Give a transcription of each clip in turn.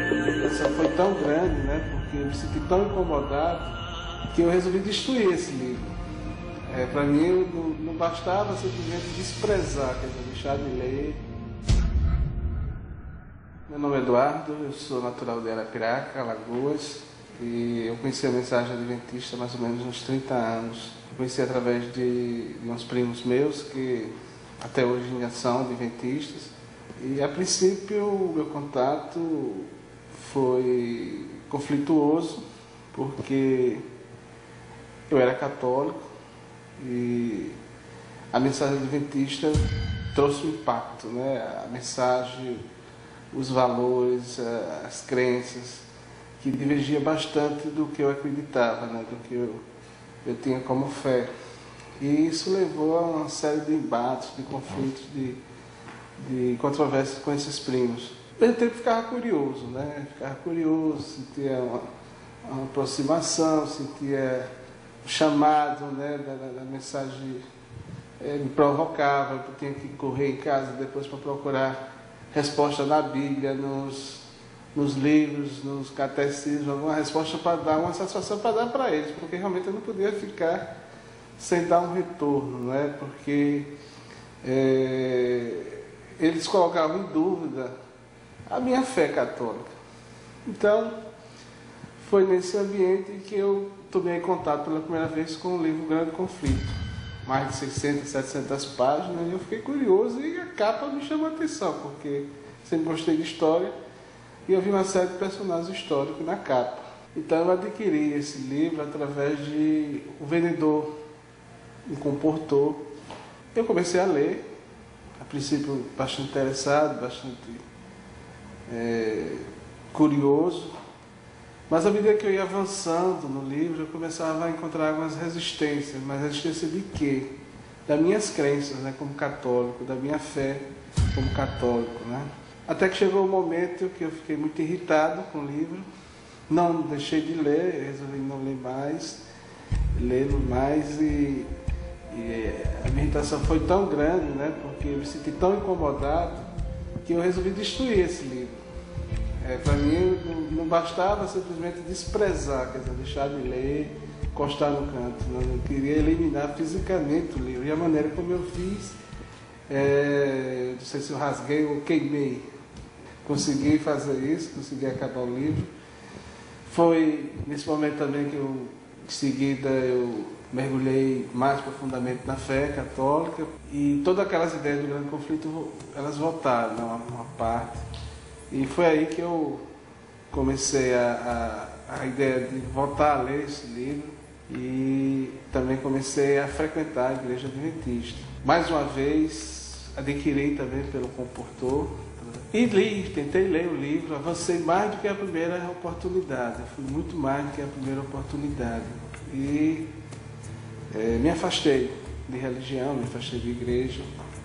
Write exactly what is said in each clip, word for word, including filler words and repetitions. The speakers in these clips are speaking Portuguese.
Essa foi tão grande, né, porque eu me senti tão incomodado que eu resolvi destruir esse livro. É, para mim não, não bastava simplesmente desprezar, quer dizer, deixar de ler. Meu nome é Eduardo, eu sou natural de Arapiraca, Alagoas, e eu conheci a mensagem adventista há mais ou menos uns trinta anos. Eu conheci através de, de uns primos meus que até hoje ainda são adventistas. E a princípio o meu contato foi conflituoso, porque eu era católico e a mensagem adventista trouxe um impacto, né? A mensagem, os valores, as crenças, que divergia bastante do que eu acreditava, né? Do que eu, eu tinha como fé. E isso levou a uma série de embates, de conflitos, de, de controvérsias com esses primos. Eu tempo ficava curioso, né? Ficava curioso, sentia uma, uma aproximação, sentia o chamado, né, da, da, da mensagem, é, me provocava, eu tinha que correr em casa depois para procurar resposta na Bíblia, nos, nos livros, nos catecismos, alguma resposta para dar, uma satisfação para dar para eles, porque realmente eu não podia ficar sem dar um retorno, né? Porque é, eles colocavam em dúvida a minha fé católica. Então, foi nesse ambiente que eu tomei contato pela primeira vez com o livro Grande Conflito. Mais de seiscentas, setecentas páginas, e eu fiquei curioso e a capa me chamou a atenção, porque sempre gostei de história e eu vi uma série de personagens históricos na capa. Então eu adquiri esse livro através de um vendedor, me comportou. Eu comecei a ler, a princípio bastante interessado, bastante é, curioso, mas à medida que eu ia avançando no livro, eu começava a encontrar algumas resistências. Mas resistência de quê? Das minhas crenças, né, como católico, da minha fé como católico, né? Até que chegou o momento que eu fiquei muito irritado com o livro, não deixei de ler, resolvi não ler mais, ler mais e, e a minha irritação foi tão grande, né, porque eu me senti tão incomodado que eu resolvi destruir esse livro. É, para mim não, não bastava simplesmente desprezar, quer dizer, deixar de ler, encostar no canto. Não, eu queria eliminar fisicamente o livro. E a maneira como eu fiz, é, não sei se eu rasguei ou queimei. Consegui fazer isso, consegui acabar o livro. Foi nesse momento também que eu, em seguida, eu mergulhei mais profundamente na fé católica. E todas aquelas ideias do Grande Conflito, elas voltaram, né, uma, uma parte. E foi aí que eu comecei a, a, a ideia de voltar a ler esse livro e também comecei a frequentar a igreja adventista. Mais uma vez, adquiri também pelo Comportor e li, tentei ler o livro, avancei mais do que a primeira oportunidade, eu fui muito mais do que a primeira oportunidade. E é, me afastei de religião, me afastei de igreja.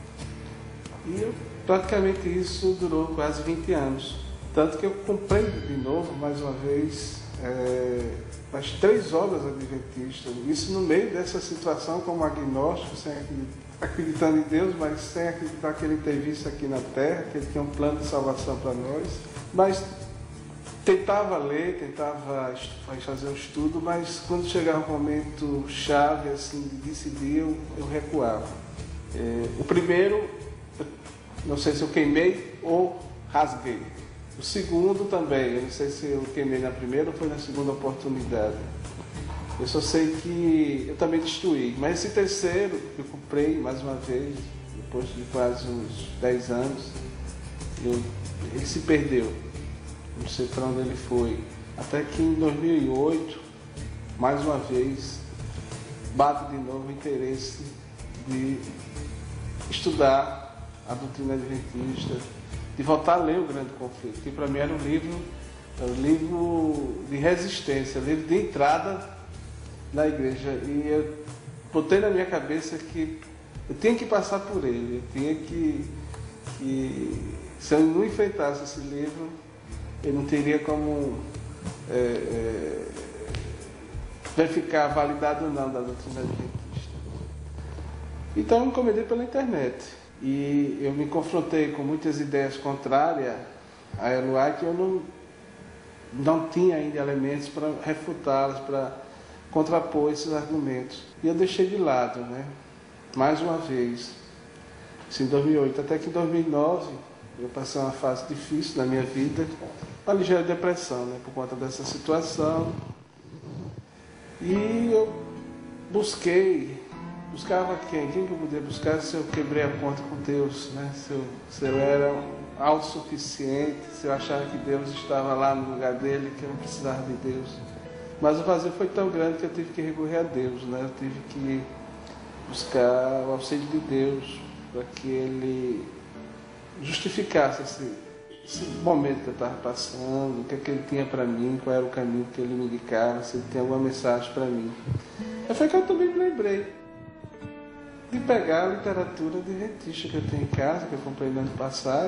E eu, praticamente isso durou quase vinte anos. Tanto que eu comprei de novo, mais uma vez, é, as três obras adventistas. Isso no meio dessa situação como agnóstico, sem acreditando em Deus, mas sem acreditar que Ele teve isso aqui na Terra, que Ele tinha um plano de salvação para nós. Mas tentava ler, tentava fazer um estudo, mas quando chegava um momento chave, assim, de decidir, eu, eu recuava. É, o primeiro, não sei se eu queimei ou rasguei. O segundo também, eu não sei se eu queimei na primeira ou foi na segunda oportunidade. Eu só sei que eu também destruí. Mas esse terceiro, eu comprei mais uma vez, depois de quase uns dez anos, eu, ele se perdeu. Não sei para onde ele foi. Até que em dois mil e oito, mais uma vez, bate de novo o interesse de estudar a doutrina adventista, de voltar a ler o Grande Conflito, que para mim era um livro, era um livro de resistência, um livro de entrada na igreja. E eu botei na minha cabeça que eu tinha que passar por ele, eu tinha que, que se eu não enfrentasse esse livro, eu não teria como é, é, verificar a validade ou não da doutrina adventista. Então eu encomendei pela internet. E eu me confrontei com muitas ideias contrárias a Eloá, que eu não, não tinha ainda elementos para refutá-los, para contrapor esses argumentos. E eu deixei de lado, né? Mais uma vez, isso em dois mil e oito, até que em dois mil e nove eu passei uma fase difícil na minha vida, uma ligeira depressão, né? Por conta dessa situação. E eu busquei, buscava quem? Quem que eu podia buscar se eu quebrei a conta com Deus, né? Se eu, se eu era autossuficiente, se eu achava que Deus estava lá no lugar dele, que eu não precisava de Deus. Mas o vazio foi tão grande que eu tive que recorrer a Deus, né? Eu tive que buscar o auxílio de Deus para que Ele justificasse esse, esse momento que eu estava passando, o que é que Ele tinha para mim, qual era o caminho que Ele me indicava, se Ele tinha alguma mensagem para mim. Aí foi que eu também me lembrei de pegar a literatura adventista que eu tenho em casa, que eu comprei no ano passado,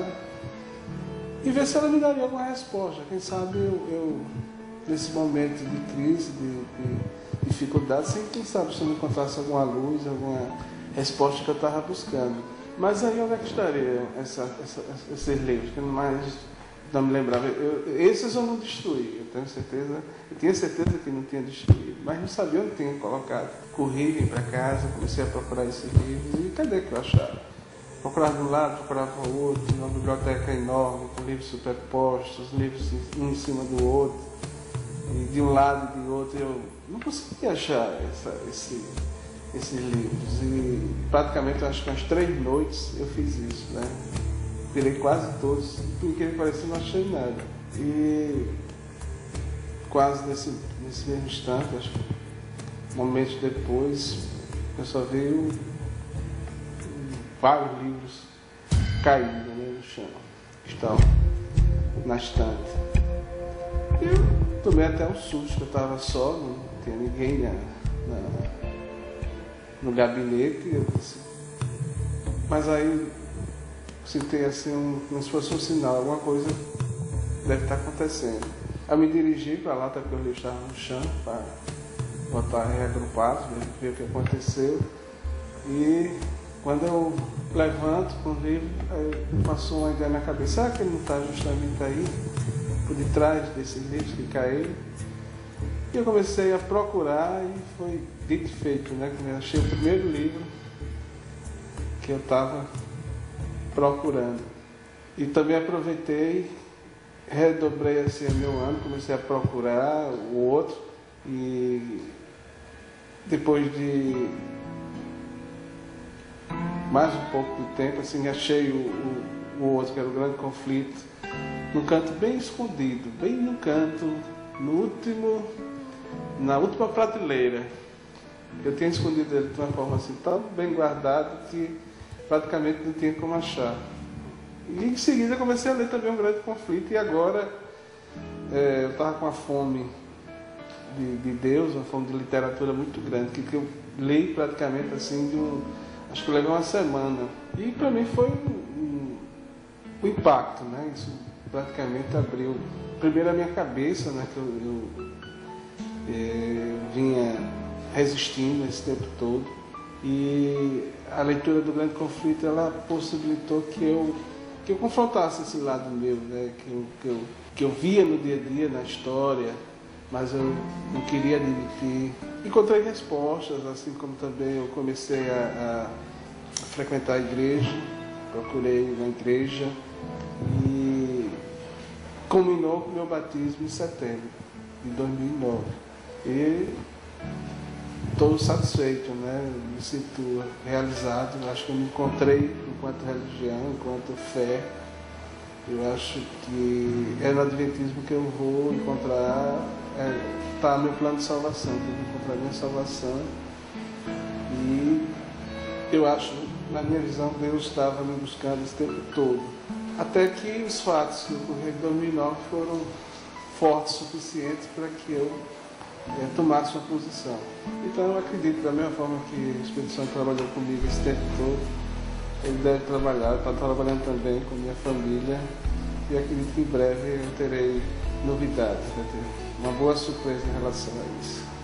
e ver se ela me daria alguma resposta. Quem sabe eu, eu nesse momento de crise, de, de dificuldade, sem quem sabe se eu não encontrasse alguma luz, alguma resposta que eu estava buscando. Mas aí onde é que estaria essa, essa, esses livros, que mais não me lembrava? Eu, esses eu não destruí, eu tenho certeza, eu tinha certeza que não tinha destruído, mas não sabia onde tinha colocado. Corri, vim para casa, comecei a procurar esses livros, e cadê que eu achava? Procurava de um lado, procurava o outro, uma biblioteca enorme, com livros superpostos, livros um em cima do outro, e de um lado e de outro, eu não conseguia achar essa, esse, esses livros. E praticamente, acho que umas três noites eu fiz isso, né? Virei quase todos, por que parecia, não achei nada. E quase nesse, nesse mesmo instante, acho que momentos depois, eu só vi vários livros caídos, né, no chão, que estão na estante. E eu tomei até um susto, que eu estava só, não tinha ninguém na, na, no gabinete. Eu disse, mas aí senti assim, um, como se fosse um sinal, alguma coisa deve estar acontecendo. Eu me dirigi para lá, até porque o livro estava no chão, para botar reagrupado, ver o que aconteceu. E quando eu levanto com o livro, aí passou uma ideia na cabeça, será que ele não está justamente aí, por detrás desses livros que caíram? E eu comecei a procurar e foi dito e feito, né? Eu achei o primeiro livro que eu estava procurando. E também aproveitei, redobrei assim o meu ano, comecei a procurar o outro, e depois de mais um pouco de tempo, assim, achei o, o, o outro, que era o Grande Conflito, num canto bem escondido, bem no canto, no último, na última prateleira. Eu tinha escondido ele de uma forma assim, tão bem guardado que praticamente não tinha como achar. E em seguida eu comecei a ler também um Grande Conflito, e agora é, eu estava com uma fome de, de Deus, uma fome de literatura muito grande, que, que eu li praticamente assim de um, acho que eu levei uma semana. E para mim foi um, um, um impacto, né? Isso praticamente abriu primeiro a minha cabeça, né? Que eu, eu, eu vinha resistindo esse tempo todo. E a leitura do Grande Conflito, ela possibilitou que eu, que eu confrontasse esse lado meu, né? Que eu, que eu, que eu via no dia a dia, na história, mas eu não queria admitir. Encontrei respostas, assim como também eu comecei a, a frequentar a igreja, procurei uma igreja, e culminou com o meu batismo em setembro de dois mil e nove. E estou satisfeito, né? Me sinto realizado. Acho que eu me encontrei enquanto religião, enquanto fé. Eu acho que é no Adventismo que eu vou encontrar, está é, meu plano de salvação, que eu vou encontrar a minha salvação. E eu acho, na minha visão, Deus estava me buscando esse tempo todo. Até que os fatos que ocorreram em dois mil e nove foram fortes o suficiente para que eu é, tomasse uma posição. Então eu acredito, da mesma forma que o Espírito Santo trabalhou comigo esse tempo todo, ele deve trabalhar, está trabalhando também com minha família, e acredito que em breve eu terei novidades, vai ter uma boa surpresa em relação a isso.